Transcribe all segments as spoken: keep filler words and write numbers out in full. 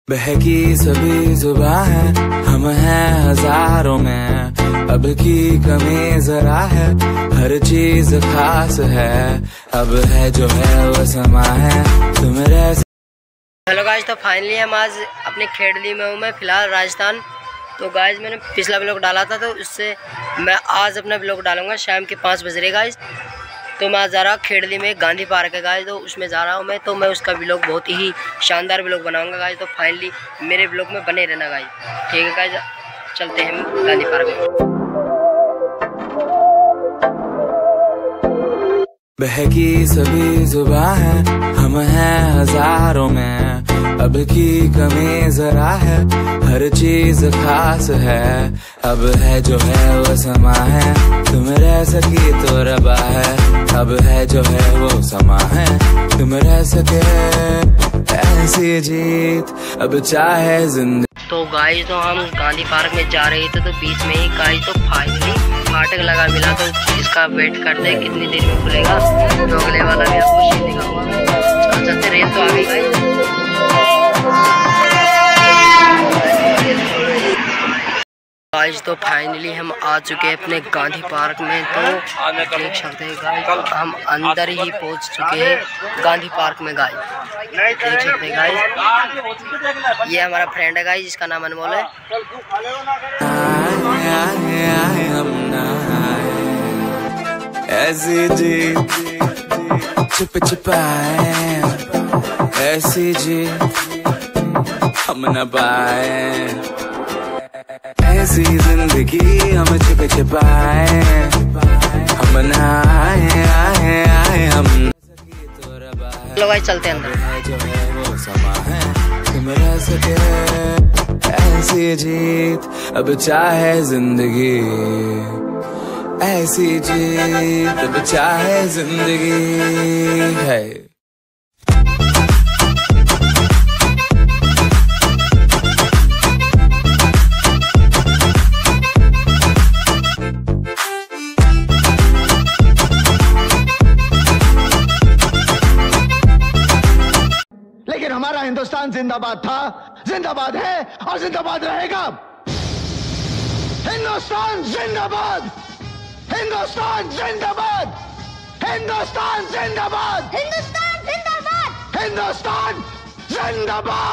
बहकी सभी जुबां है, हम हैं हजारों में, अब की कमी जरा है, हर चीज खास है, अब है जो है वो समा है, तुम रह। हेलो गाइस, तो फाइनली हम आज अपने खेड़ली में हूँ मैं फिलहाल राजस्थान। तो गाइस मैंने पिछला ब्लॉग डाला था, तो उससे मैं आज अपना ब्लॉग डालूंगा शाम के पाँच बज रहे गाइस। तो मैं आज जा रहा हूँ खेड़ली में, गांधी पार्क है गाइस, तो उसमें जा रहा हूँ मैं। तो मैं उसका ब्लॉग बहुत ही शानदार ब्लॉग बनाऊंगा गाइस। तो फाइनली मेरे ब्लॉग में बने रहना गाइस, ठीक है गाइस। चलते हैं हम गांधी पार्क में। बहकी सभी जुबां है, हम हैं हजारों में, अब की कमी जरा है, हर चीज खास है, अब है जो है वो समा है, तुम रह सकी तो रबा है, अब है जो है वो समा है, तुम रह सके ऐसी जीत, अब चाहे जिंदगी। तो गाइस तो हम गांधी पार्क में जा रहे थे, तो बीच में ही गाइस तो फाइनली फाटक लगा मिला, तो इसका वेट करते हैं कितनी देर में खुलेगा। तो अगले वाला भी आपको शीट दिखाऊंगा। चलते रेल तो आ गई गाइस। गाइस तो फाइनली हम आ चुके हैं अपने गांधी पार्क में। तो देख सकते हैं गाइस, हम अंदर ही पहुंच चुके हैं गांधी पार्क में गाइस। देख सकते हैं गाइस, ये हमारा फ्रेंड है गाइस, जिसका नाम अनमोल है। ऐसी जी छुप छुपाए, ऐसी जी हम न पाए, ऐसी जिंदगी हम छुप छुपाए, हम न आए आए आए हम। चलो भाई चलते हैं अंदर। जो है वो समा है, तुम रह सके ऐसी जीत, अब चाहे जिंदगी, ऐसी जीत अब चाहे जिंदगी है। लेकिन हमारा हिंदुस्तान जिंदाबाद था, जिंदाबाद है और जिंदाबाद रहेगा। हिंदुस्तान जिंदाबाद, हिंदुस्तान जिंदाबाद, हिंदुस्तान जिंदाबाद, हिंदुस्तान जिंदाबाद, हिंदुस्तान जिंदाबाद।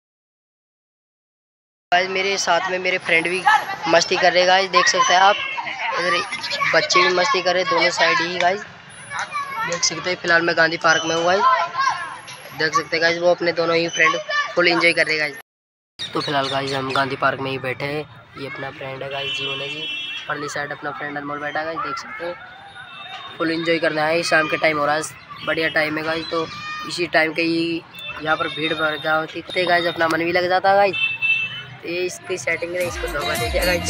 गाइस मेरे साथ में मेरे फ्रेंड भी मस्ती कर रहे हैं गाइस, देख सकते हैं आप। इधर बच्चे भी मस्ती कर रहे हैं, दोनों साइड ही गाइस देख सकते हैं। फिलहाल मैं गांधी पार्क में हूँ गाइस, देख सकते हैं गाइस, वो अपने दोनों ही फ्रेंड फुल एंजॉय कर रहे हैं गाइस। तो फिलहाल गाइस हम गांधी पार्क में ही बैठे हैं। ये अपना फ्रेंड है गाइस, जीवन है जी। परली साइड अपना फ्रेंड अनमोल बैठा है गाइस, देख सकते हैं। फुल एंजॉय करना है, शाम के टाइम हो रहा है, बढ़िया टाइम है गाइस। तो इसी टाइम के ही यहाँ पर भीड़ भर जा होती है गाइस, अपना मन भी लग जाता है गाइस। तो ये इसकी सेटिंग है, इसको धोखा दे दिया गाइस।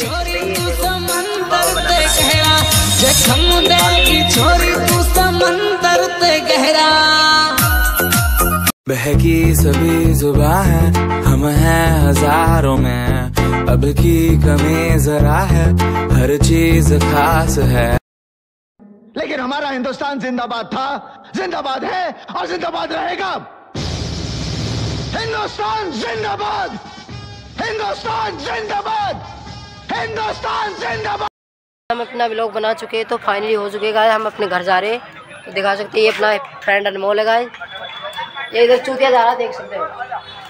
बहकी सभी जुबां है, हम हैं हजारों में, अब की कमी जरा है, हर चीज खास है। लेकिन हमारा हिंदुस्तान जिंदाबाद था, जिंदाबाद है और जिंदाबाद रहेगा। हिंदुस्तान जिंदाबाद, हिंदुस्तान जिंदाबाद, हिंदुस्तान जिंदाबाद। हम अपना ब्लॉग बना चुके हैं, तो फाइनली हो चुके गाइस, हम अपने घर जा रहे हैं। तो दिखा सकते हैं ये अपना फ्रेंड अनमोल है गाइस, ये इधर चूतिया जा रहा है, देख सकते हो।